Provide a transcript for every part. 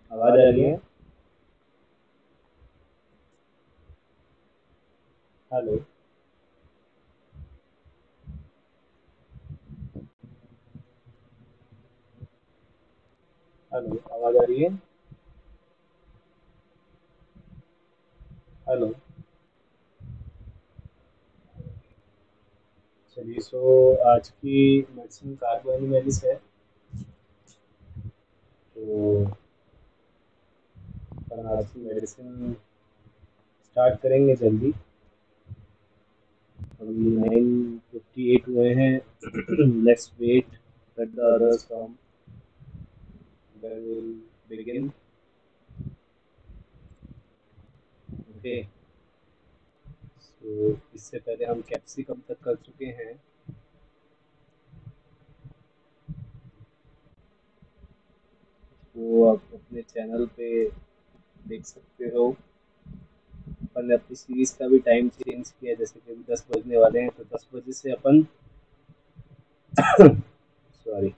आवाज आ रही है? हेलो। हेलो, आवाज आ रही है? हेलो। चलिए, आज की मेडिसिन कार्बो एनिमेलिस है। तो अपन आज की मेडिसिन स्टार्ट करेंगे जल्दी। अभी 9:58 हुए हैं। Let's wait that the others come, then will begin. Okay. So इससे पहले हम कैप्सिकम तक कर चुके हैं। वो आप अपने चैनल पे देख सकते हो। अपन ने अपनी सीरीज का भी टाइम चेंज किया, जैसे कि अभी 10 बजने वाले हैं, तो 10 बजे से अपन सॉरी,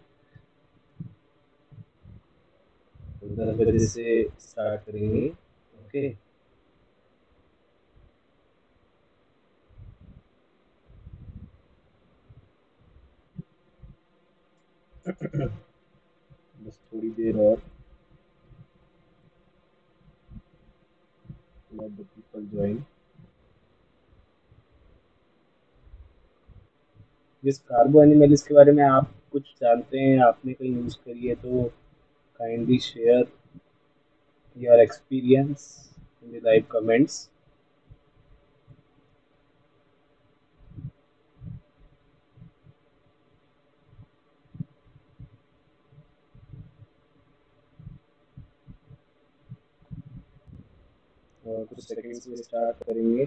10 बजे से स्टार्ट करेंगे। ओके। बस थोड़ी देर और, लेट द पीपल ज्वाइन। जिस कार्बो एनिमल्स के बारे में आप कुछ जानते हैं, आपने कहीं यूज करी है, तो kindly share your experience in the live comments. और कुछ सेकंड्स में स्टार्ट करेंगे।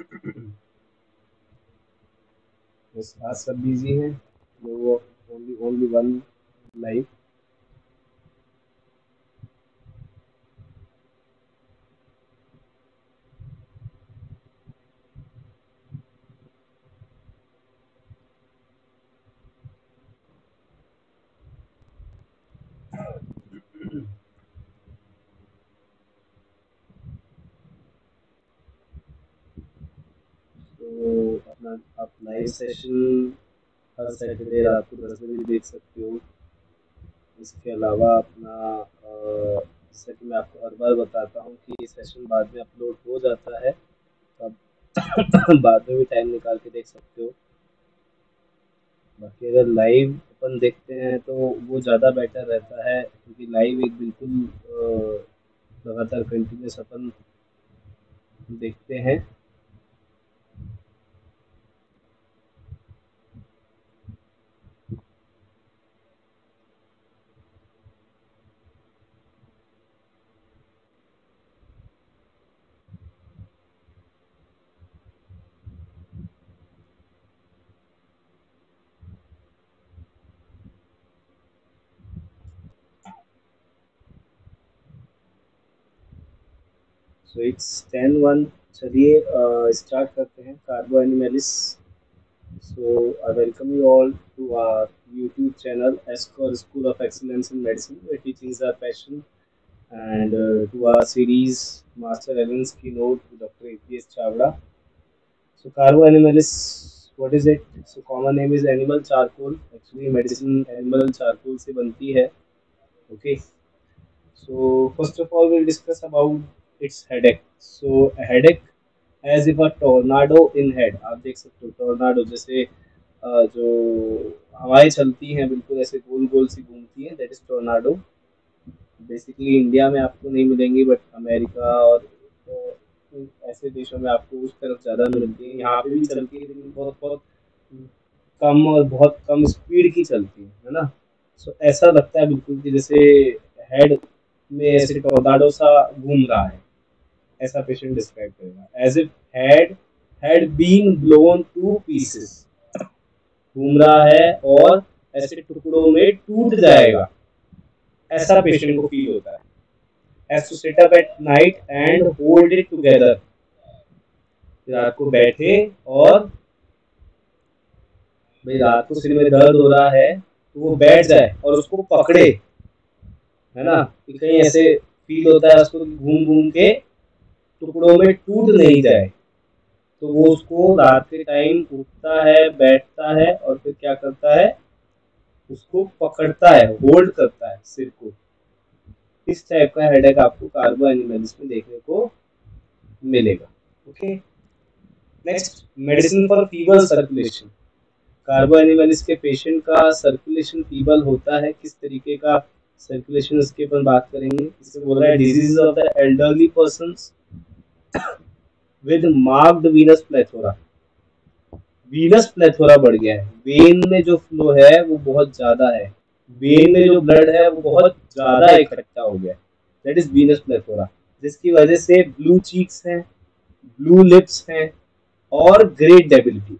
बस आज सब बिजी हैं, वो ओनली ओनली वन लाइव। तो अपना आप लाइव सेशन हर सैटरडे रात को 10 बजे देख सकते हो। इसके अलावा अपना जैसा कि मैं आपको हर बार बताता हूँ कि ये सेशन बाद में अपलोड हो जाता है, तो आप बाद में भी टाइम निकाल के देख सकते हो। बाकी अगर लाइव अपन देखते हैं तो वो ज़्यादा बेटर रहता है, क्योंकि लाइव एक बिल्कुल लगातार कंटिन्यूस अपन देखते हैं। So it's 10:01। चलिए स्टार्ट करते हैं कार्बो एनिमेलिस। So I welcome you all to our YouTube channel, ESCOR School of Excellence in Medicine, where teaching is our passion, and to our series Master Evans Keynote with Dr. APS Chavda. So Carbo Animalis, what is it? So common name is animal charcoal. Actually, medicine animal charcoal से बनती है. Okay. So first of all, we'll discuss about its headache. So a headache as if a tornado in head. आप देख सकते हो tornado जैसे जो हवाएं चलती हैं बिल्कुल ऐसे गोल गोल सी घूमती हैं, that is tornado. Basically India में आपको नहीं मिलेंगी, बट अमेरिका और ऐसे देशों में आपको उस तरफ ज़्यादा मिलती है। यहाँ पे भी चलती है, लेकिन बहुत बहुत कम और बहुत कम स्पीड की चलती है ना। सो ऐसा लगता है बिल्कुल कि जैसे हेड में ऐसे टोर्नाडो सा घूम रहा है, ऐसा पेशेंट डिस्क्राइब करेगा। As if head had been blown to pieces, घूम रहा है और ऐसे टुकड़ों में टूट जाएगा, ऐसा पेशेंट को फील होता है। Has to sit up at night and hold it together. रात को बैठे और भाई रात को सिर में दर्द हो रहा है तो वो बैठ जाए और उसको पकड़े, है ना, कि कहीं ऐसे फील होता है उसको घूम घूम के टुकड़ों में टूट नहीं जाए, तो वो उसको रात के टाइम उठता है, बैठता है और फिर क्या करता है, उसको पकड़ता है, होल्ड करता है सिर को। इस टाइप का हेडेक आपको कार्बो एनिमल्स में देखने को मिलेगा। Okay, next, medicine for fever circulation. Carbo animalis के पेशेंट का सर्कुलेशन फीबल होता है, किस तरीके का सर्कुलेशन उसके ऊपर बात करेंगे। इसे बोल रहा है disease of the elderly persons with marked venous plethora. Venous plethora बढ़ गया है, वेन में जो फ्लो है वो बहुत ज्यादा है, वेन में जो ब्लड है वो बहुत ज्यादा इकट्ठा हो गया है, दैट इज वीनस प्लेथोरा, जिसकी वजह से ब्लू चीक्स हैं, ब्लू लिप्स हैं और ग्रेट डेबिलिटी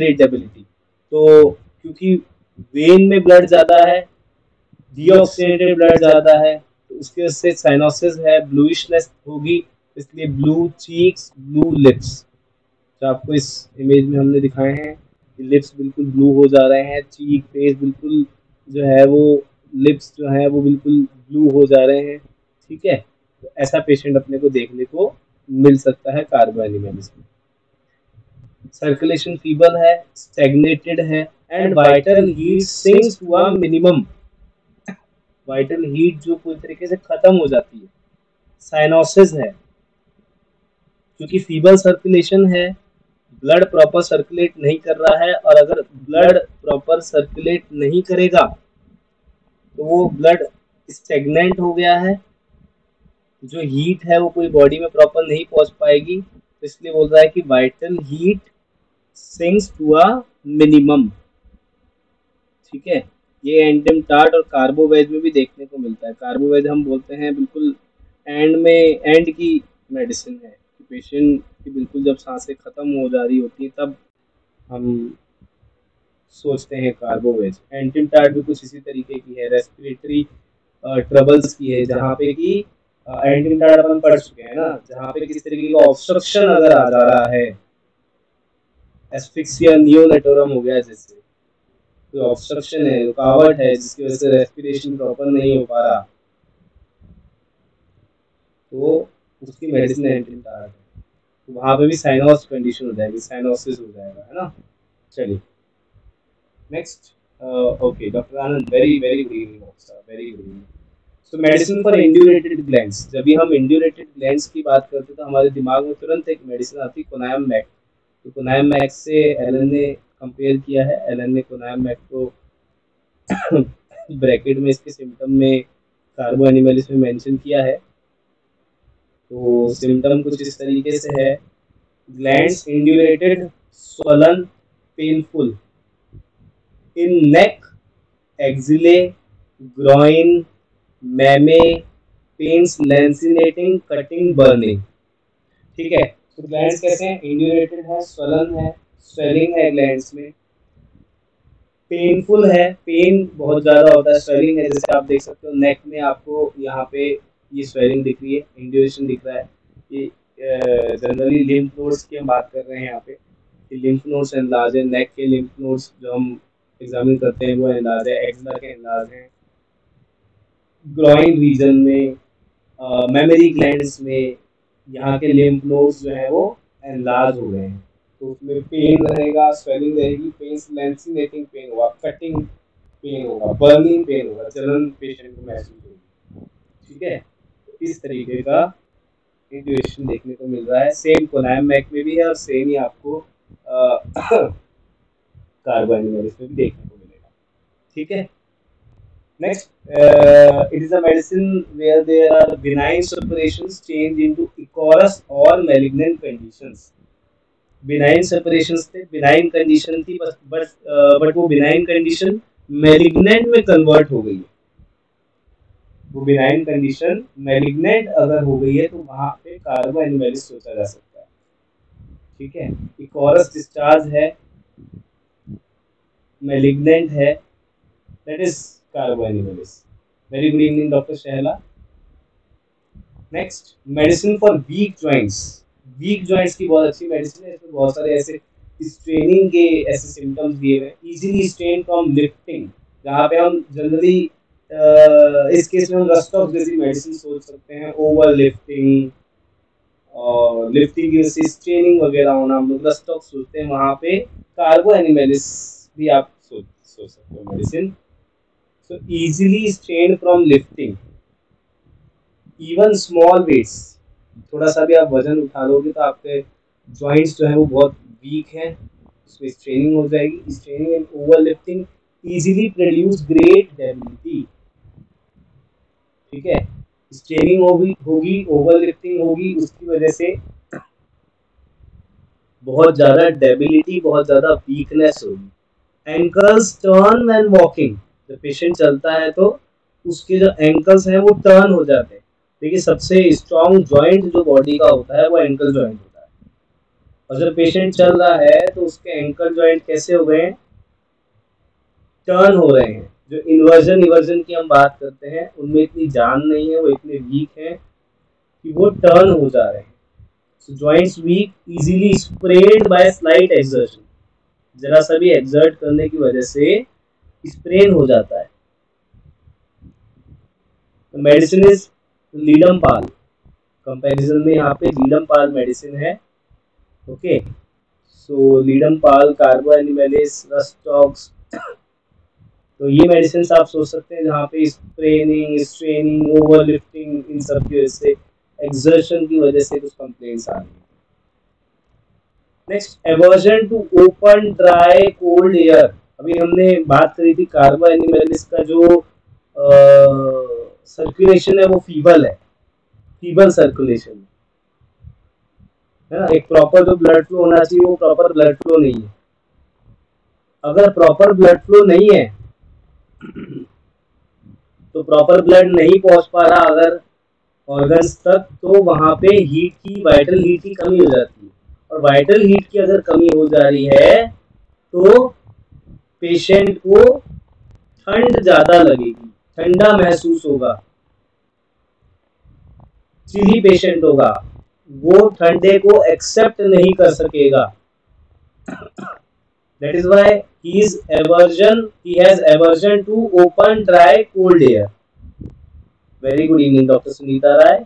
तो क्योंकि वेन में ब्लड ज्यादा है, डीऑक्सीनेटेड ब्लड ज्यादा है, तो उसकी वजह से साइनोसिस है, ब्लूइशनेस होगी, इसलिए ब्लू चीक्स, ब्लू लिप्स। जो आपको इस इमेज में हमने दिखाए हैं कि लिप्स बिल्कुल ब्लू हो जा रहे हैं, चीक फेस बिल्कुल जो है वो, लिप्स जो है वो बिल्कुल ब्लू हो जा रहे हैं। ठीक है, तो ऐसा पेशेंट अपने को देखने को मिल सकता है कार्बो एनिमल्स में। सर्कुलेशन फीबल है, स्टैग्नेटेड है and vital heat sinks to a minimum. Vital heat जो पूरी तरीके से खत्म हो जाती है। साइनोसिस है, क्योंकि फीबल सर्कुलेशन है, ब्लड प्रॉपर सर्कुलेट नहीं कर रहा है, और अगर ब्लड प्रॉपर सर्कुलेट नहीं करेगा तो वो ब्लड स्टेगनेंट हो गया है, जो हीट है वो कोई बॉडी में प्रॉपर नहीं पहुंच पाएगी, तो इसलिए बोल रहा है कि vital heat sinks to a minimum. ठीक है, ये एंटिम टार्ट और कार्बोवेज में भी देखने को मिलता है। कार्बोवेज हम बोलते हैं बिल्कुल एंड में, एंड की मेडिसिन है, पेशेंट की बिल्कुल जब सांसें खत्म हो जा रही होती है तब हम सोचते हैं कार्बोवेज। एंटिम टार्ट भी कुछ इसी तरीके की है, रेस्पिरेटरी ट्रबल्स की है, जहाँ पे कि एंटिम टार्ट अपन पढ़ चुके हैं ना, जहाँ पे किस तरीके का ऑब्स्ट्रक्शन अगर आ जा रहा है, एस्फिक्सिया नियोनेटोरम हो गया, जैसे कोई ऑब्स्ट्रक्शन है, रुकावट है, जिसकी वजह से रेस्पिरेशन प्रॉपर नहीं हो पा रहा, तो उसकी मेडिसिन एंटिम टार्ट है। तो वहाँ पे भी साइनोस कंडीशन हो जाएगी, साइनोसिस हो जाएगा, है ना। चलिए next, okay doctor Anand, very very good evening sir, very good evening. So medicine for indurated glands. जब भी हम इंड्यूरेटेड ग्लैंड्स की बात करते हैं तो हमारे दिमाग में तुरंत एक मेडिसिन आती है, कोनायम मैक। तो कोनायम मैक से एलन ने कंपेयर किया है, एलन ने कोनायम मैक को ब्रैकेट में इसके सिम्टम में कार्बो एनिमल्स में मेंशन किया है। तो सिम्टम कुछ इस तरीके से है, glands indurated, swollen, painful in neck, axillae, groin, mammae, pains, lancinating, cutting, burning. ठीक है, तो ग्लैंड्स कैसे हैं, इंड्यूरेटेड है, स्वलन है, स्वेलिंग है ग्लैंड्स में, पेनफुल है, पेन बहुत ज्यादा होता है, स्वेलिंग है, जैसे आप देख सकते हो नेक में आपको यहाँ पे ये स्वेलिंग दिख रही है, इंड्यूरेशन दिख रहा है। ये जनरली लिम्फ नोड्स की हम बात कर रहे हैं यहाँ पे, लिम्फ नोड्स एनलार्ज है, नेक के लिम्फ नोड्स जो हम एग्जामिन करते हैं वो एनलार्ज है, एक्सला के एनलार्ज है, ग्रॉइन रीजन में, मेमोरी ग्लैंड्स में यहाँ के लिम्फ नोड्स जो है वो एनलार्ज हो गए हैं, तो उसमें पेन रहेगा, स्वेलिंग रहेगी, पेन, लैंसिनेटिंग पेन होगा, कटिंग पेन होगा, बर्निंग पेन होगा, जलन पेशेंट को महसूस होगी। ठीक है, इस तरीके का इंट्यूशन देखने को मिल रहा है, सेम कोनायम मैक में भी है और सेम ही आपको कार्बो एनिमल्स में भी देखने को मिलेगा। ठीक है, next, it is a medicine where there are benign separations change into ichorous or malignant conditions. benign separations थे, benign condition थी, but वो benign condition malignant में convert हो गई है। वो benign condition malignant अगर हो गई है तो वहाँ पे कार्बो एनिमल्स सोचा जा सकता है। ठीक है, इकोरस डिस्चार्ज है, malignant है, that is carbo animalis. Very good evening doctor Shahla. Next, medicine for weak joints. Weak joints की बहुत अच्छी मेडिसिन है, इसमें बहुत सारे ऐसे स्ट्रेनिंग के ऐसे सिम्टम्स दिए हुए हैं, इजीली स्ट्रेन फ्रॉम लिफ्टिंग, जहाँ पे हम जनरली इस केस में हम रस्टॉक्स जैसी मेडिसिन सोच सकते हैं, ओवर लिफ्टिंग और लिफ्टिंग की वजह से स्ट्रेनिंग वगैरह होना, हम लोग रस्टॉक्स सोचते हैं। वहाँ पे कार्बो एनिमेलिस भी आप सोच सकते हो medicine. So easily strain from lifting even small weights, थोड़ा सा भी आप वजन उठा लोगे तो आपके जॉइंट्स जो है वो बहुत वीक हैं, उसमें स्ट्रेनिंग हो जाएगी। Straining and over lifting easily produce great debility. ठीक है, स्ट्रेनिंग होगी होगी ओवर लिफ्टिंग होगी, उसकी वजह से बहुत ज्यादा डेबिलिटी, बहुत ज्यादा वीकनेस होगी। एंकल्स टर्न व्हेन वॉकिंग, जब पेशेंट चलता है तो उसके जो एंकल्स हैं वो टर्न हो जाते हैं। देखिए सबसे स्ट्रॉन्ग जॉइंट जो बॉडी का होता है वो एंकल जॉइंट होता है, और जब पेशेंट चल रहा है तो उसके एंकल जॉइंट कैसे हो गए हैं, टर्न हो रहे हैं। जो इन्वर्जन इवर्जन की हम बात करते हैं उनमें इतनी जान नहीं है, वो इतने वीक हैं कि वो टर्न हो जा रहे हैं। So joints weak, easily sprained by slight exertion. जरा सा भी एक्सर्ट करने की वजह से स्प्रेन हो जाता है। Medicine is ledum pal, comparison में यहाँ पे लीडम पाल मेडिसिन है। Okay, so ledum pal, carbo animalis, rhus tox, तो ये मेडिसिन आप सोच सकते हैं जहाँ पे स्प्रेनिंग, स्ट्रेनिंग, ओवरलिफ्टिंग, इन सब की वजह से, एक्सर्शन की वजह से कुछ कंप्लेंट्स आ रही है। Next, aversion to open dry cold air. अभी हमने बात करी थी कार्बो एनिमेलिस का जो सर्कुलेशन है वो फीबल है, फीबल सर्कुलेशन है ना। एक प्रॉपर जो ब्लड फ्लो होना चाहिए वो प्रॉपर ब्लड फ्लो नहीं है। अगर प्रॉपर ब्लड फ्लो नहीं है तो प्रॉपर ब्लड नहीं पहुंच पा रहा अगर ऑर्गन्स तक, तो वहां पे हीट की, वाइटल हीट की कमी हो जाती है। और वाइटल हीट की अगर कमी हो जा रही है तो पेशेंट को ठंड ज्यादा लगेगी, ठंडा महसूस होगा, चिली पेशेंट होगा, वो ठंडे को एक्सेप्ट नहीं कर सकेगा। That is why he has aversion to open, dry, cold air. Very good evening, Dr. Sunita Rai.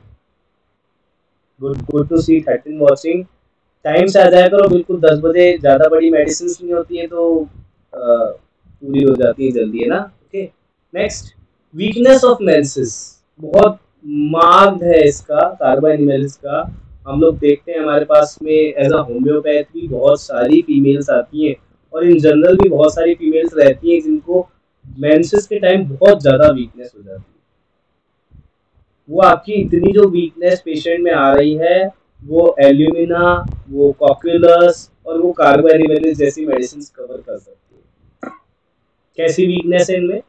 Good to see 13 watching. Time से आ जाया करो बिल्कुल 10 बजे, ज्यादा बड़ी मेडिसिन नहीं होती है तो पूरी हो जाती है जल्दी, है ना। Okay, next, weakness of menses बहुत मार्क्ड है इसका, कार्बो एनिमेलिस का। हम लोग देखते हैं हमारे पास में एज अ होम्योपैथ भी बहुत सारी फीमेल्स आती हैं, और इन जनरल भी बहुत सारी फीमेल्स रहती हैं जिनको मेंसेस के टाइम बहुत ज्यादा वीकनेस हो जाती है। वो आपकी इतनी जो वीकनेस पेशेंट में आ रही है वो एल्यूमिना, वो कॉक्यूलस और वो कार्बो एनिमेलिस जैसी मेडिसिन कवर कर सकती है। कैसी वीकनेस है इनमें?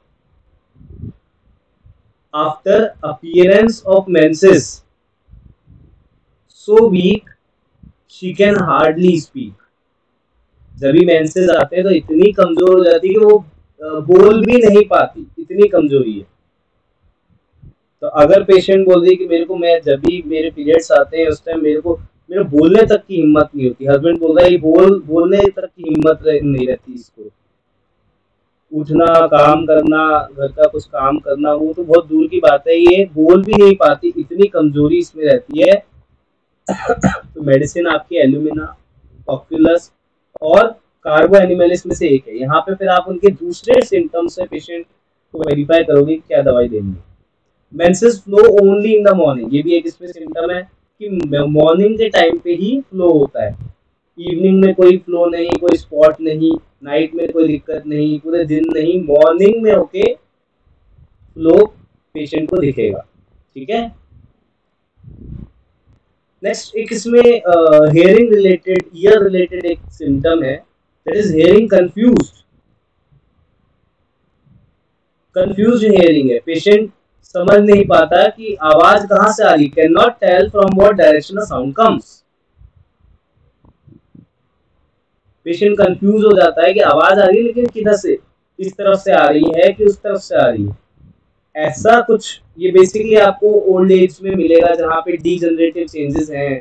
After appearance of menses so weak she can hardly speak. जब भी मेंसेस आते हैं तो इतनी कमजोर हो जाती है कि वो बोल भी नहीं पाती, इतनी कमजोरी है। तो अगर पेशेंट बोल रही कि मेरे को, मैं जब भी मेरे पीरियड्स आते हैं उस टाइम मेरे बोलने तक की हिम्मत नहीं होती, हस्बैंड बोल रहा है बोलने तक की हिम्मत नहीं रहती इसको, उठना, काम करना, घर का कुछ काम करना वो तो बहुत दूर की बात है, ये बोल भी नहीं पाती, इतनी कमजोरी इसमें रहती है। तो मेडिसिन आपकी एल्यूमिना, ऑक्यूलस और कार्बो एनिमेलिस में से एक है। यहाँ पे फिर आप उनके दूसरे सिम्टम्स से पेशेंट को वेरीफाई करोगे क्या दवाई देनी है। Menses flow only in the morning, ये भी एक इसमें सिम्टम है कि मॉर्निंग के टाइम पे ही फ्लो होता है, इवनिंग में कोई फ्लो नहीं, कोई स्पॉट नहीं, नाइट में कोई दिक्कत नहीं, पूरे दिन नहीं, मॉर्निंग में होके फ्लो पेशेंट को दिखेगा। ठीक है, नेक्स्ट एक इसमें हेयरिंग रिलेटेड, ईयर रिलेटेड एक सिम्टम है, that is hearing confused. Confused hearing है, पेशेंट समझ नहीं पाता कि आवाज कहां से आ रही, can not tell from what direction the sound comes. Patient confuse हो जाता है कि आवाज आ रही है लेकिन किधर से, इस तरफ से आ रही है कि उस तरफ से आ रही है। ऐसा कुछ ये बेसिकली आपको ओल्ड एज में मिलेगा जहां पे डीजनरेटिव चेंजेस हैं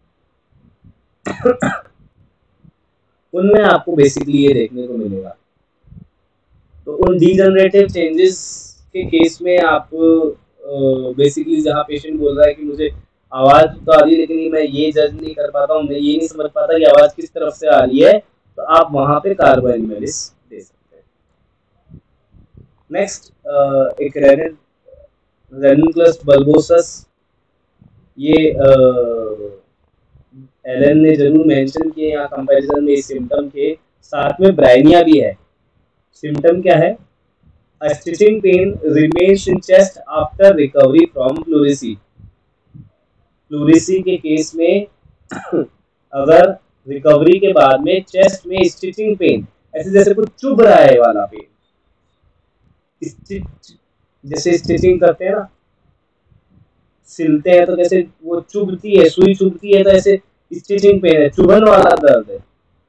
उनमें आपको बेसिकली ये देखने को मिलेगा। तो उन डीजनरेटिव चेंजेस के केस में आप बेसिकली जहाँ पेशेंट बोल रहा है कि मुझे आवाज तो आ रही है लेकिन मैं ये जज नहीं कर पाता हूँ, मैं ये नहीं समझ पाता कि आवाज किस तरफ से आ रही है, तो आप वहां पे कार्बोएनिमेलिस दे सकते हैं। नेक्स्ट एक रेनिनक्लस बल्बोसस, ये एलन ने जरूर मेंशन किए यहाँ कंपैरिजन में इस सिम्टम के साथ में ब्राइनिया भी है। सिम्टम क्या है? A stitching pain remains in chest after recovery from pleurisy. Pleurisy के केस में अगर रिकवरी के बाद में चेस्ट में स्टिचिंग पेन, ऐसे जैसे कुछ चुभ रहा है वाला पेन, जैसे स्टिचिंग करते हैं ना, सिलते हैं तो जैसे वो चुभती है, सुई चुभती है, तो ऐसे स्टिचिंग पेन है, चुभन वाला दर्द है,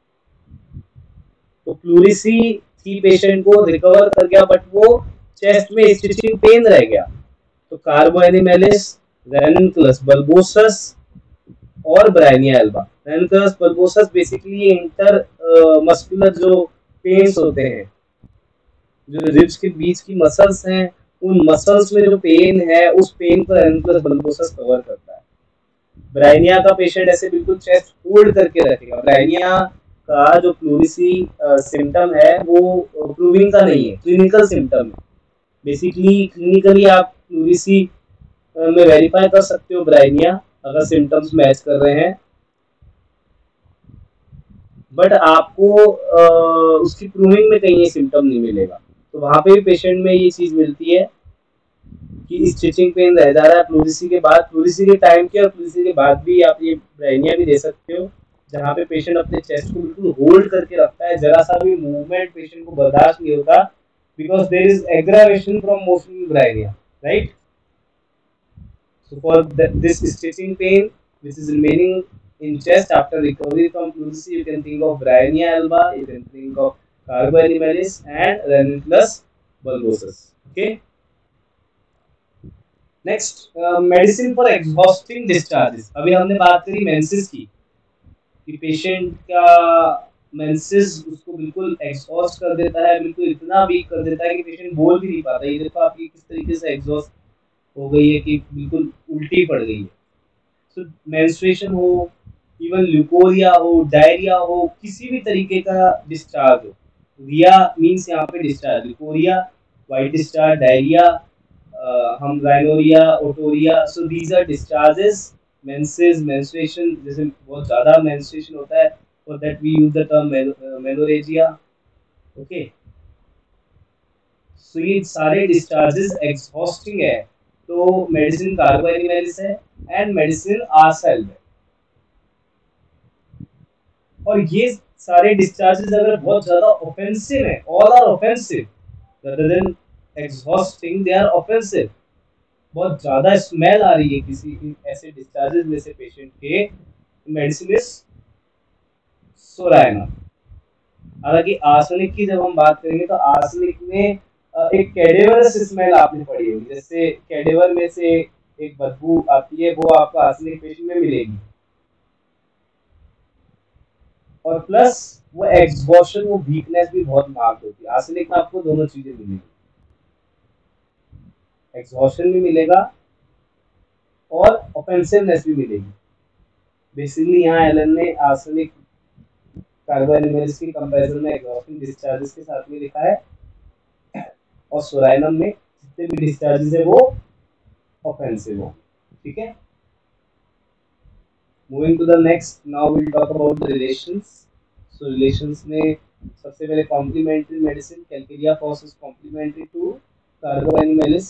तो प्लूरिसी थी पेशेंट को रिकवर कर गया बट वो चेस्ट में स्टिचिंग पेन रह गया, तो कार्बोएनिमेलिस, रेनिनक्लस बल्बोसस और bryonia alba. Ranunculus bulbosus basically intermuscular जो पेन्स होते हैं, जो रिब्स के बीच की मसल्स हैं, उन मसल्स में जो पेन है उस पेन को रेनिनक्लस बल्बोसस कवर करता है। ब्राइनिया का पेशेंट ऐसे बिल्कुल चेस्ट होल्ड करके रखेगा। ब्राइनिया का जो प्लूरिसी सिम्टम है वो प्रूविंग का नहीं है, क्लिनिकल सिम्टम है। बेसिकली क्लिनिकली आप प्लूरिसी में वेरीफाई कर सकते हो ब्राइनिया अगर सिम्टम्स मैच कर रहे हैं, बट आपको उसकी प्रूविंग में कहीं ये सिम्टम नहीं मिलेगा। तो वहां पे भी पेशेंट में ये चीज मिलती है कि स्टिचिंग पेन रह जा रहा है प्लूरिसी के बाद, प्लूरिसी के टाइम के और प्लूरिसी के बाद भी आप ये ब्राइनिया भी दे सकते हो, जहाँ पे पेशेंट अपने चेस्ट को बिल्कुल होल्ड करके रखता है, जरा सा भी मूवमेंट पेशेंट को बर्दाश्त नहीं होता, because there is aggravation from motion bryonia, right? So for this stitching pain which is remaining in chest after recovery from pleurisy, you can think of Bryannia alba, you can think of Carboanimalis and Ranunculus bulbosus. Okay. Next, medicine for exhausting discharges. अभी हमने बात करी menses की, कि patient का menses उसको बिल्कुल exhaust कर देता है, बिल्कुल इतना वीक कर देता है कि पेशेंट बोल भी नहीं पाता। ये देखो आपकी किस तरीके से एग्जॉस्ट हो गई है कि बिल्कुल उल्टी पड़ गई है। तो मेंस्ट्रुएशन हो, इवन ल्यूकोरिया हो, डायरिया हो, किसी भी तरीके का डिस्चार्ज हो, रिया मींस यहाँ पे discharge, leucorrhoea, white discharge, diarrhoea, हम rhinorrhoea, otorrhoea, so these are discharges, menses, menstruation, जैसे बहुत ज़्यादा मेंस्ट्रुएशन होता है, for that we use the term menorrhagia. Okay, so ये सारे डिस्चार्जेस एग्जॉस्टिंग है, तो मेडिसिन कार्बोएनिमेलिस है एंड मेडिसिन आरसेल्व है। और ये सारे डिस्चार्जेस अगर बहुत ज्यादा ऑफेंसिव है, all are offensive rather than exhausting, they are offensive, बहुत ज्यादा स्मेल आ रही है किसी ऐसे डिस्चार्जेस में से पेशेंट के, मेडिसिन इज सोरायना। हालांकि आर्सेनिक की जब हम बात करेंगे तो आर्सेनिक में एक कैडेवरस स्मेल आपने पढ़ी होगी, जैसे कैडेवर में से एक बदबू आती है, वो आपको आर्सेनिक पेशेंट में मिलेगी, और प्लस वो एग्जॉशन, वो वीकनेस भी बहुत मार्क्ड होती है। आर्सेनिक में आपको दोनों चीजें मिलेगी, एग्जॉशन भी मिलेगा और ऑफेंसिवनेस भी मिलेगी। बेसिकली यहाँ एलन ने आर्सेनिक कार्बोएनिमेलिस की कंपैरिजन में एग्जॉस्टिंग डिस्चार्जेस के साथ में लिखा है, और सोराइनम में जितने भी डिस्चार्जेस है वो ऑफेंसिव हो। ठीक है, moving to the next, now will talk about the relations. So relations में सबसे पहले complementary medicine, calcarea phos is complementary to carbo animalis,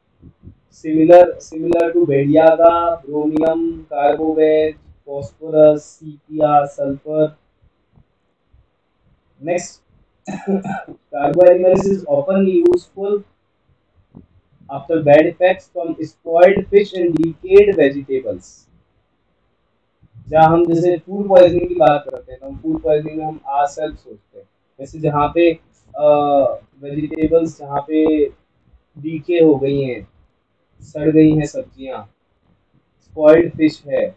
similar to badiaga, bromium, carbo veg, phosphorus, sepia, sulphur. Next, carbo animalis is often useful after bad effects from spoiled fish and decayed vegetables। जहाँ हम जैसे food poisoning की बात करते हैं तो हम food poisoning में हम आरसेल्फ सोचते हैं, जैसे जहाँ पे वेजिटेबल्स जहाँ पे डीके हो गई हैं, सड़ गई हैं सब्जियाँ, स्पॉइल्ड फिश है,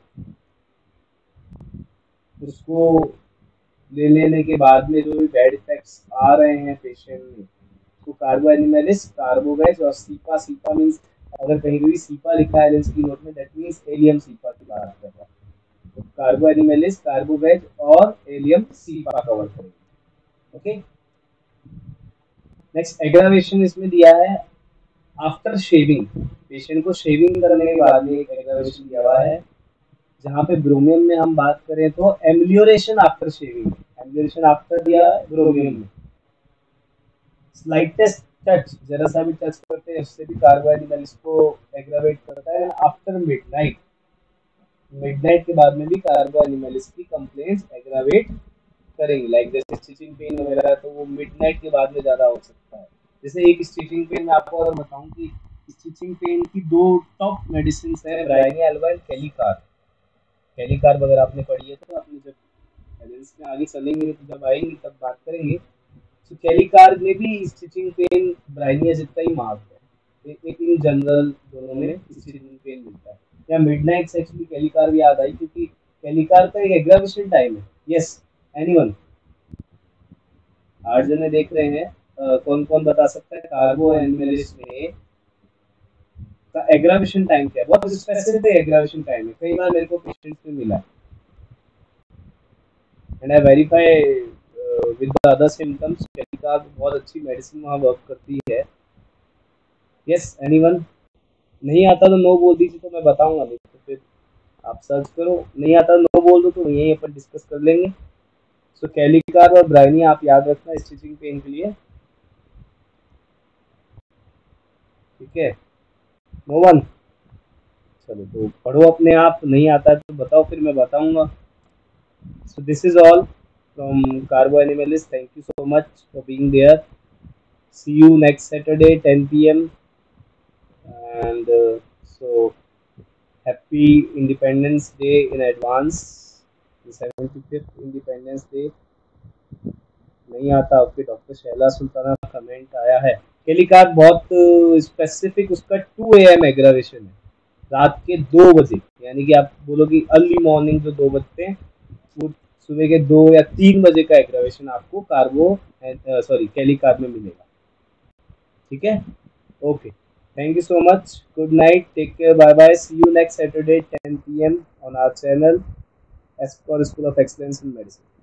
उसको ले लेने के बाद में जो भी बैड इफेक्ट्स आ रहे हैं पेशेंट में, तो कार्बो एनिमलिस, कार्बोवेज और सीपा, सीपा मीन्स अगर कहीं भी सीपा लिखा है एलएनसी की नोट में दैट मीन्स एलियम सीपा की बात कर रहा है। तो कार्बो एनिमलिस, कार्बोवेज और एलियम सीपा कवर करेंगे। ओके, नेक्स्ट एग्रावेशन इसमें दिया है आफ्टर शेविंग, पेशेंट को शेविंग करने के बाद में एक एग्रावेशन दिया हुआ है। जहाँ पे ब्रोमियम में हम बात करें तो amelioration after shaving, amelioration after दिया ब्रोमियम में। स्लाइटेस्ट टच, जरा सा भी टच करते हैं उससे भी कार्बो एनिमल्स को एग्रावेट करता है। आफ्टर मिडनाइट, मिडनाइट के बाद में भी कार्बो एनिमल्स की कंप्लेंट्स एग्रावेट करेंगे। लाइक जैसे स्टिचिंग पेन वगैरह, तो वो मिडनाइट के बाद में ज़्यादा हो सकता है। जैसे एक स्टिचिंग पेन में आपको अगर बताऊं कि स्टिचिंग पेन की दो टॉप मेडिसिन है, bryonia alba and kali carb. Kali carb अगर आपने पढ़ी है तो आपने जब बैलेंस में आगे चलेंगे तो जब आएंगे तब बात करेंगे। तो कैलिकार में भी स्टिचिंग पेन ब्राइनिया जितना ही मार्क है, एक इन जनरल दोनों में स्टिचिंग पेन मिलता है। या मिडनाइट से एक्चुअली कैलिकार भी याद आई क्योंकि कैलिकार का एक एग्रावेशन टाइम है। Yes, anyone? 8 जने देख रहे हैं, कौन कौन बता सकता है कार्बो एनिमलिस में का एग्रावेशन टाइम क्या है? बहुत स्पेसिफिक एग्रावेशन टाइम है, कई बार मेरे को पेशेंट्स में मिला and I verify with the other symptoms. Kali carb बहुत अच्छी मेडिसिन वहाँ वर्क करती है। Yes, anyone? नहीं आता तो नो बोल दीजिए तो मैं बताऊंगा, नहीं तो फिर आप सर्च करो। नहीं आता नो बोल दो तो यही अपन डिस्कस कर लेंगे। सो कैलिकार और ब्राइनिया आप याद रखना स्टिचिंग पेन के लिए, ठीक है? No one? चलो तो पढ़ो अपने आप, नहीं आता तो बताओ फिर मैं बताऊंगा। So this is all from Carbo Animalist. Thank you so much for being there. See you next Saturday 10 p.m. and so happy Independence Day in advance. The 75th Independence Day. नहीं आता okay, doctor Shaila Sultana comment आया है। कैलिकार बहुत specific, उसका 2 AM aggravation है, रात के 2 बजे, यानी कि आप बोलो कि अर्ली मॉर्निंग जो 2 बजते हैं वो सुबह के 2 या 3 बजे का एग्रावेशन आपको कार्बो सॉरी कैलिकार में मिलेगा, ठीक है? Okay, thank you so much, good night, take care, bye bye, see you next Saturday 10 PM on our channel Escor school of excellence in medicine.